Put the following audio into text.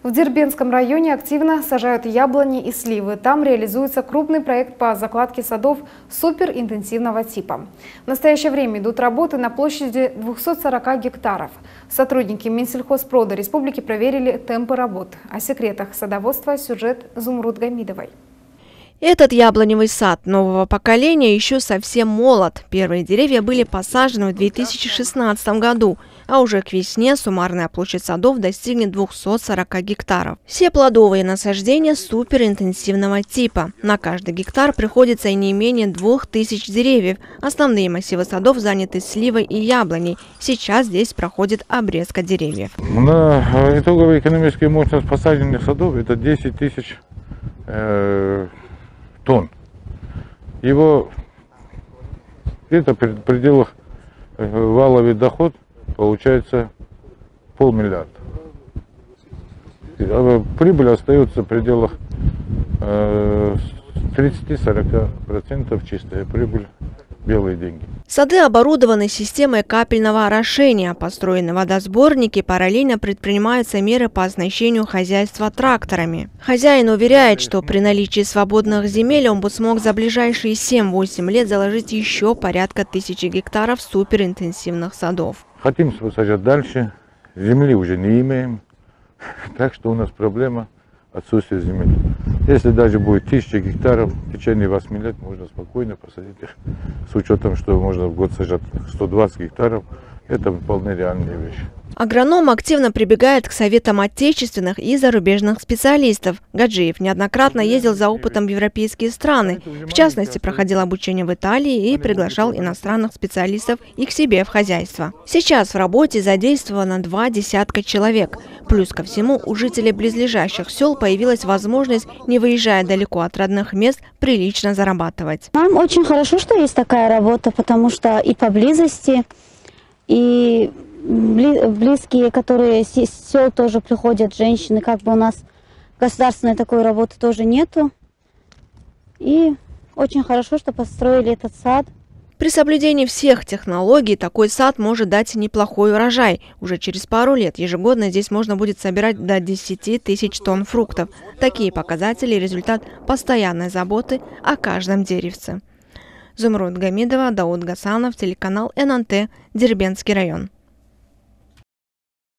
В Дербентском районе активно сажают яблони и сливы. Там реализуется крупный проект по закладке садов суперинтенсивного типа. В настоящее время идут работы на площади 240 гектаров. Сотрудники Минсельхозпрода республики проверили темпы работ. О секретах садоводства сюжет Зумруд Гамидовой. Этот яблоневый сад нового поколения еще совсем молод. Первые деревья были посажены в 2016 году, а уже к весне суммарная площадь садов достигнет 240 гектаров. Все плодовые насаждения суперинтенсивного типа. На каждый гектар приходится и не менее 2000 деревьев. Основные массивы садов заняты сливой и яблоней. Сейчас здесь проходит обрезка деревьев. На итоговая экономическая мощность посаженных садов – это 10 тысяч тонн. Его где-то в пределах валовый доход получается 500 миллиона. Прибыль остается в пределах 30-40% чистая прибыль, белые деньги. Сады оборудованы системой капельного орошения, построены водосборники, параллельно предпринимаются меры по оснащению хозяйства тракторами. Хозяин уверяет, что при наличии свободных земель он бы смог за ближайшие 7-8 лет заложить еще порядка 1000 гектаров суперинтенсивных садов. Хотим сажать дальше, земли уже не имеем, так что у нас проблема отсутствия земли. Если даже будет 1000 гектаров, в течение 8 лет можно спокойно посадить их. С учетом, что можно в год сажать 120 гектаров, это вполне реальные вещи. Агроном активно прибегает к советам отечественных и зарубежных специалистов. Гаджиев неоднократно ездил за опытом в европейские страны. В частности, проходил обучение в Италии и приглашал иностранных специалистов и к себе в хозяйство. Сейчас в работе задействовано 20 человек. Плюс ко всему, у жителей близлежащих сел появилась возможность, не выезжая далеко от родных мест, прилично зарабатывать. Нам очень хорошо, что есть такая работа, потому что и поблизости, и близкие, которые с сел тоже приходят, женщины, как бы у нас государственной такой работы тоже нету. И очень хорошо, что построили этот сад. При соблюдении всех технологий такой сад может дать неплохой урожай. Уже через пару лет ежегодно здесь можно будет собирать до 10 тысяч тонн фруктов. Такие показатели – результат постоянной заботы о каждом деревце. Зумруд Гамидова, Дауд Гасанов, телеканал ННТ, Дербентский район.